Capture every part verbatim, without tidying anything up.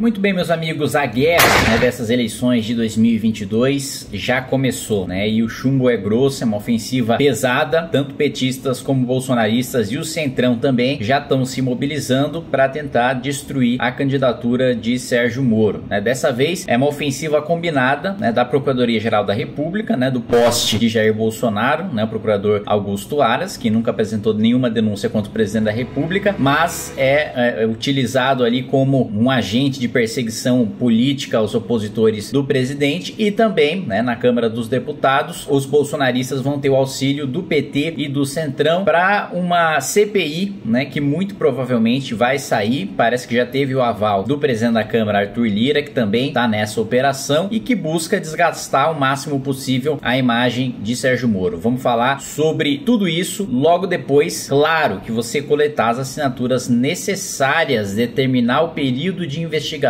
Muito bem, meus amigos, a guerra, né, dessas eleições de dois mil e vinte e dois já começou, né? E o chumbo é grosso, é uma ofensiva pesada, tanto petistas como bolsonaristas e o Centrão também já estão se mobilizando para tentar destruir a candidatura de Sérgio Moro, né? Dessa vez é uma ofensiva combinada, né, da Procuradoria-Geral da República, né, do poste de Jair Bolsonaro, né, o procurador Augusto Aras, que nunca apresentou nenhuma denúncia contra o presidente da República, mas é, é, é utilizado ali como um agente de perseguição política aos opositores do presidente. E também, né, na Câmara dos Deputados, os bolsonaristas vão ter o auxílio do P T e do Centrão para uma C P I, né, que muito provavelmente vai sair. Parece que já teve o aval do presidente da Câmara, Arthur Lira, que também está nessa operação e que busca desgastar o máximo possível a imagem de Sérgio Moro. Vamos falar sobre tudo isso logo depois. Claro que você coletar as assinaturas necessárias, determinar o período de investigação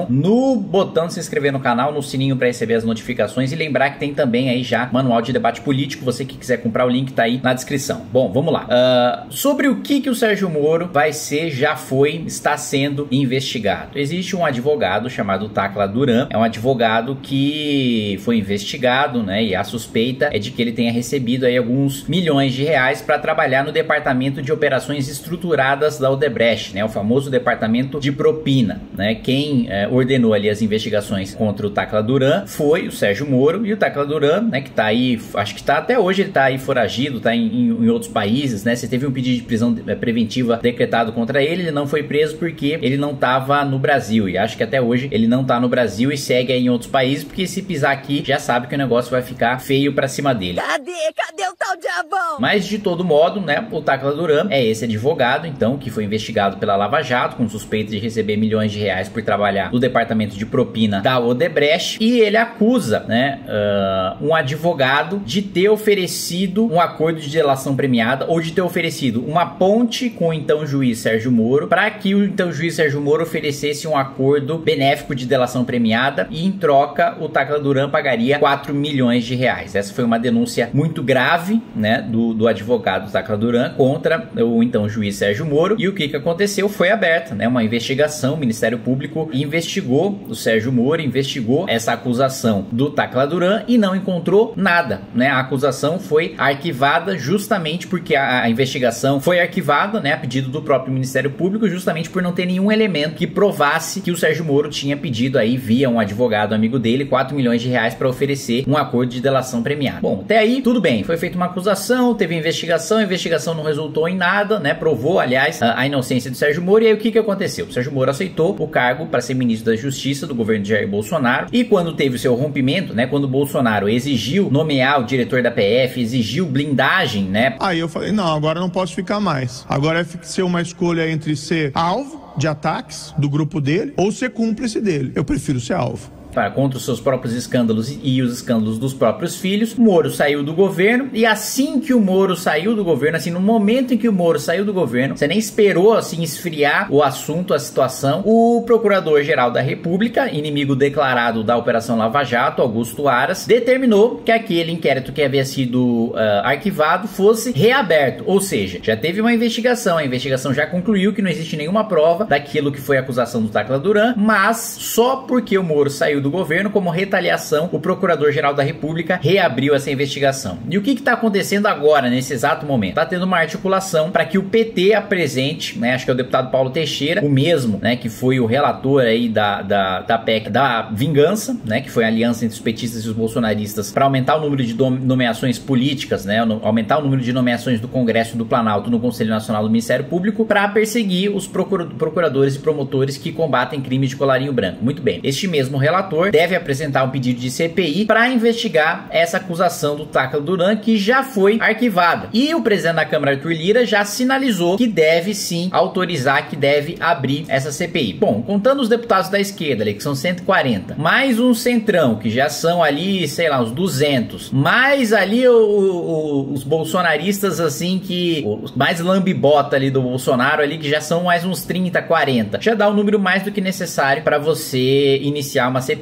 no botão de se inscrever no canal, no sininho para receber as notificações e lembrar que tem também aí já manual de debate político. Você que quiser comprar, o link tá aí na descrição. Bom, vamos lá. Uh, sobre o que que o Sérgio Moro vai ser, já foi, está sendo investigado. Existe um advogado chamado Tacla Duran, é um advogado que foi investigado, né, e a suspeita é de que ele tenha recebido aí alguns milhões de reais para trabalhar no departamento de operações estruturadas da Odebrecht, né, o famoso departamento de propina, né. Quem Quem é, ordenou ali as investigações contra o Tacla Duran foi o Sérgio Moro, e o Tacla Duran, né, que tá aí, acho que tá até hoje, ele tá aí foragido, tá em, em, em outros países, né? Você teve um pedido de prisão preventiva decretado contra ele, ele não foi preso porque ele não tava no Brasil, e acho que até hoje ele não tá no Brasil e segue aí em outros países, porque se pisar aqui já sabe que o negócio vai ficar feio pra cima dele. Cadê? Cadê o tal diabão? Mas de todo modo, né, o Tacla Duran é esse advogado, então, que foi investigado pela Lava Jato com suspeita de receber milhões de reais por trabalhar no departamento de propina da Odebrecht, e ele acusa, né, uh, um advogado de ter oferecido um acordo de delação premiada, ou de ter oferecido uma ponte com o então juiz Sérgio Moro, para que o então juiz Sérgio Moro oferecesse um acordo benéfico de delação premiada, e em troca o Tacla Duran pagaria quatro milhões de reais. Essa foi uma denúncia muito grave, né, do, do advogado Tacla Duran contra o então juiz Sérgio Moro. E o que que aconteceu? Foi aberta, né, uma investigação. O Ministério Público investigou o Sérgio Moro, investigou essa acusação do Tacla Duran e não encontrou nada, né? A acusação foi arquivada justamente porque a, a investigação foi arquivada, né, a pedido do próprio Ministério Público, justamente por não ter nenhum elemento que provasse que o Sérgio Moro tinha pedido aí via um advogado amigo dele quatro milhões de reais para oferecer um acordo de delação premiada. Bom, até aí tudo bem, foi feita uma acusação, teve investigação, a investigação não resultou em nada, né? Provou, aliás, a, a inocência do Sérgio Moro. E aí o que que aconteceu? O Sérgio Moro aceitou o cargo para ser ministro da Justiça do governo de Jair Bolsonaro, e quando teve o seu rompimento, né, quando o Bolsonaro exigiu nomear o diretor da P F, exigiu blindagem, né? Aí eu falei, não, agora não posso ficar mais. Agora é ser uma escolha entre ser alvo de ataques do grupo dele ou ser cúmplice dele. Eu prefiro ser alvo. Para, contra os seus próprios escândalos e os escândalos dos próprios filhos. Moro saiu do governo, e assim que o Moro saiu do governo, assim, no momento em que o Moro saiu do governo, você nem esperou, assim, esfriar o assunto, a situação, o Procurador-Geral da República, inimigo declarado da Operação Lava Jato, Augusto Aras, determinou que aquele inquérito que havia sido uh, arquivado fosse reaberto, ou seja, já teve uma investigação, a investigação já concluiu que não existe nenhuma prova daquilo que foi a acusação do Tacla Duran, mas só porque o Moro saiu do governo, como retaliação, o Procurador-Geral da República reabriu essa investigação. E o que está acontecendo agora, nesse exato momento? Está tendo uma articulação para que o P T apresente, né, acho que é o deputado Paulo Teixeira, o mesmo, né, que foi o relator aí da, da, da P E C da vingança, né, que foi a aliança entre os petistas e os bolsonaristas para aumentar o número de nomeações políticas, né, aumentar o número de nomeações do Congresso e do Planalto no Conselho Nacional do Ministério Público, para perseguir os procuradores e promotores que combatem crimes de colarinho branco. Muito bem, este mesmo relator deve apresentar um pedido de C P I para investigar essa acusação do Tacla Duran, que já foi arquivada. E o presidente da Câmara, Arthur Lira, já sinalizou que deve sim autorizar, que deve abrir essa C P I. Bom, contando os deputados da esquerda ali, que são cento e quarenta, mais um centrão, que já são ali, sei lá, uns duzentos, mais ali o, o, os bolsonaristas, assim, que os mais lambibota ali do Bolsonaro ali, que já são mais uns trinta, quarenta, já dá um número mais do que necessário para você iniciar uma C P I.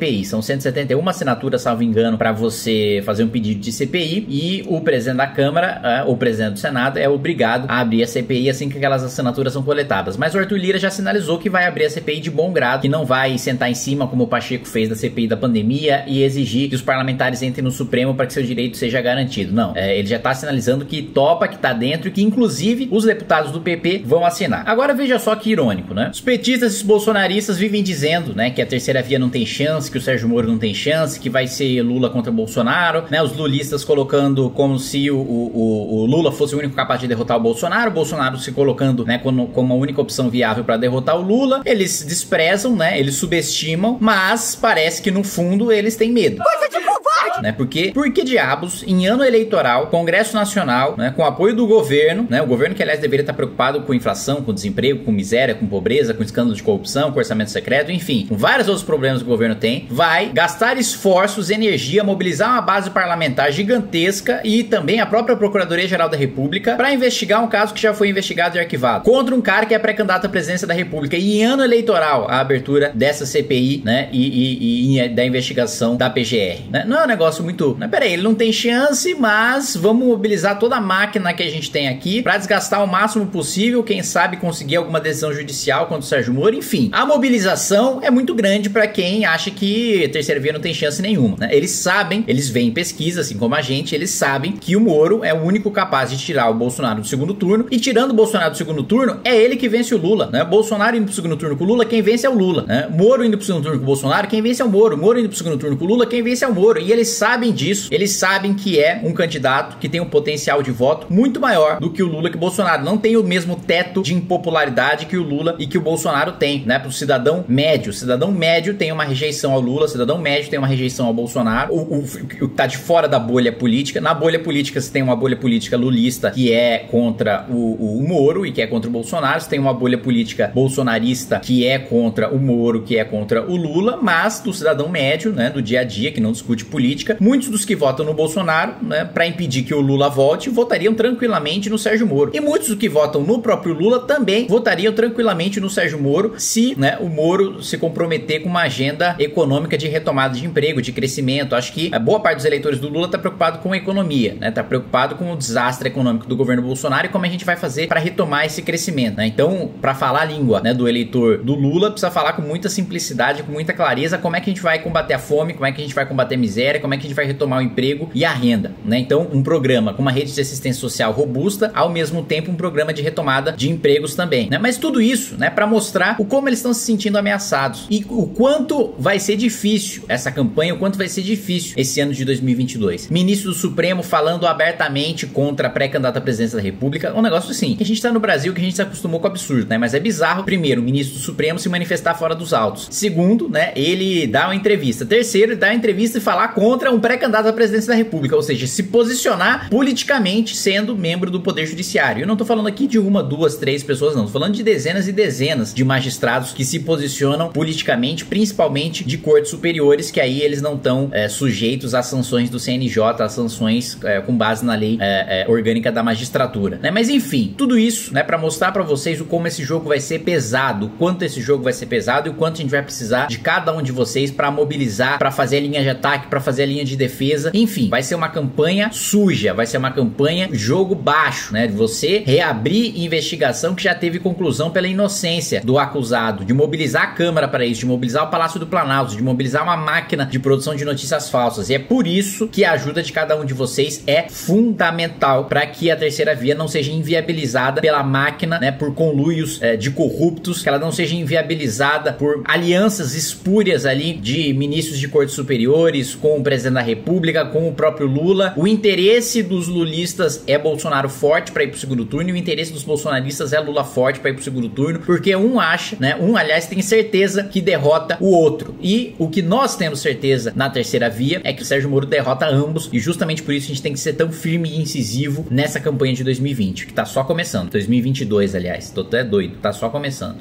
P I. São cento e setenta e uma assinaturas, salvo engano, para você fazer um pedido de C P I, e o presidente da Câmara, uh, o presidente do Senado, é obrigado a abrir a C P I assim que aquelas assinaturas são coletadas. Mas o Arthur Lira já sinalizou que vai abrir a C P I de bom grado, que não vai sentar em cima como o Pacheco fez da C P I da pandemia e exigir que os parlamentares entrem no Supremo para que seu direito seja garantido. Não, é, ele já está sinalizando que topa, que está dentro e que inclusive os deputados do P P vão assinar. Agora veja só que irônico, né? Os petistas e os bolsonaristas vivem dizendo, né, que a terceira via não tem chance, que o Sérgio Moro não tem chance, que vai ser Lula contra Bolsonaro, né? Os lulistas colocando como se o, o, o Lula fosse o único capaz de derrotar o Bolsonaro, o Bolsonaro se colocando, né, como, como a única opção viável para derrotar o Lula. Eles desprezam, né? Eles subestimam, mas parece que no fundo eles têm medo. Coisa de covarde! Né? Porque, porque diabos, em ano eleitoral, Congresso Nacional, né, com apoio do governo, né, o governo que aliás deveria estar preocupado com inflação, com desemprego, com miséria, com pobreza, com escândalo de corrupção, com orçamento secreto, enfim, com vários outros problemas que o governo tem, vai gastar esforços, energia, mobilizar uma base parlamentar gigantesca e também a própria Procuradoria-Geral da República para investigar um caso que já foi investigado e arquivado contra um cara que é pré-candidato à presidência da República, e em ano eleitoral a abertura dessa C P I, né, e, e, e da investigação da P G R, né? Não é um negócio muito, né, peraí, ele não tem chance, mas vamos mobilizar toda a máquina que a gente tem aqui para desgastar o máximo possível, quem sabe conseguir alguma decisão judicial contra o Sérgio Moro, enfim, a mobilização é muito grande para quem acha que a terceira via não tem chance nenhuma, né? Eles sabem, eles veem pesquisa, assim como a gente, eles sabem que o Moro é o único capaz de tirar o Bolsonaro do segundo turno, e tirando o Bolsonaro do segundo turno, é ele que vence o Lula, né? Bolsonaro indo pro segundo turno com o Lula, quem vence é o Lula, né? Moro indo pro segundo turno com o Bolsonaro, quem vence é o Moro. Moro indo pro segundo turno com o Lula, quem vence é o Moro. E eles sabem disso, eles sabem que é um candidato que tem um potencial de voto muito maior do que o Lula, que o Bolsonaro não tem o mesmo teto de impopularidade que o Lula e que o Bolsonaro tem, né? Pro cidadão médio, o cidadão médio tem uma rejeição ao Lula, o cidadão médio tem uma rejeição ao Bolsonaro, o, o, o que tá de fora da bolha política. Na bolha política você tem uma bolha política lulista que é contra o, o Moro e que é contra o Bolsonaro, você tem uma bolha política bolsonarista que é contra o Moro, que é contra o Lula, mas do cidadão médio, né, do dia a dia, que não discute política, muitos dos que votam no Bolsonaro, né, para impedir que o Lula volte, votariam tranquilamente no Sérgio Moro. E muitos dos que votam no próprio Lula também votariam tranquilamente no Sérgio Moro se, né, o Moro se comprometer com uma agenda econômica de retomada de emprego, de crescimento. Acho que a boa parte dos eleitores do Lula está preocupado com a economia, né, tá preocupado com o desastre econômico do governo Bolsonaro e como a gente vai fazer para retomar esse crescimento, né? Então, para falar a língua, né, do eleitor do Lula, precisa falar com muita simplicidade, com muita clareza como é que a gente vai combater a fome, como é que a gente vai combater a miséria, como é que a gente vai retomar o emprego e a renda, né? Então, um programa com uma rede de assistência social robusta, ao mesmo tempo um programa de retomada de empregos também, né? Mas tudo isso, né, para mostrar o como eles estão se sentindo ameaçados e o quanto vai ser difícil essa campanha, o quanto vai ser difícil esse ano de dois mil e vinte e dois. Ministro do Supremo falando abertamente contra a pré-candidata à presidência da República, um negócio assim, que a gente tá no Brasil, que a gente se acostumou com o absurdo, né? Mas é bizarro, primeiro, o ministro do Supremo se manifestar fora dos autos. Segundo, né, ele dá uma entrevista. Terceiro, ele dá uma entrevista e falar contra um pré-candidato à presidência da República, ou seja, se posicionar politicamente sendo membro do Poder Judiciário. Eu não tô falando aqui de uma, duas, três pessoas, não. Tô falando de dezenas e dezenas de magistrados que se posicionam politicamente, principalmente de cortes superiores, que aí eles não estão é, sujeitos às sanções do C N J, às sanções é, com base na lei é, é, orgânica da magistratura, né? Mas enfim, tudo isso, né, para mostrar para vocês o como esse jogo vai ser pesado, o quanto esse jogo vai ser pesado e o quanto a gente vai precisar de cada um de vocês para mobilizar, para fazer a linha de ataque, para fazer a linha de defesa. Enfim, vai ser uma campanha suja, vai ser uma campanha jogo baixo, né? De você reabrir investigação que já teve conclusão pela inocência do acusado, de mobilizar a Câmara para isso, de mobilizar o Palácio do Planalto, de mobilizar uma máquina de produção de notícias falsas. E é por isso que a ajuda de cada um de vocês é fundamental para que a terceira via não seja inviabilizada pela máquina, né, por conluios é, de corruptos, que ela não seja inviabilizada por alianças espúrias ali de ministros de cortes superiores com o presidente da República, com o próprio Lula. O interesse dos lulistas é Bolsonaro forte para ir pro segundo turno e o interesse dos bolsonaristas é Lula forte para ir pro segundo turno, porque um acha, né, um aliás tem certeza que derrota o outro. E o que nós temos certeza na terceira via é que o Sérgio Moro derrota ambos, e justamente por isso a gente tem que ser tão firme e incisivo nessa campanha de dois mil e vinte, que tá só começando. dois mil e vinte e dois, aliás, tô até doido, tá só começando.